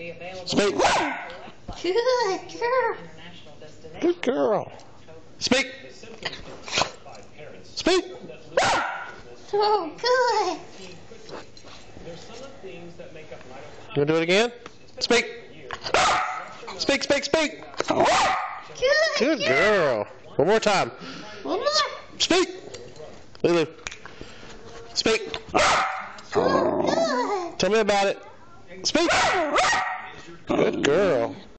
Speak. Good girl. Good girl. Speak. Speak. Oh, good. You want to do it again? Speak. Speak, speak, speak. Good girl. One more time. One more. Speak. Leeloo. Speak. Good. Tell me about it. Speak. Good girl.